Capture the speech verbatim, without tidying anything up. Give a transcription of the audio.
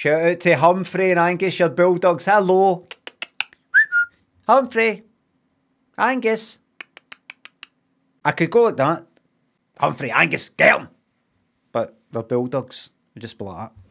Shout out to Humphrey and Angus, your Bulldogs. Hello. Humphrey. Angus. I could go like that. Humphrey, Angus, get him. But they're Bulldogs. We just be like that.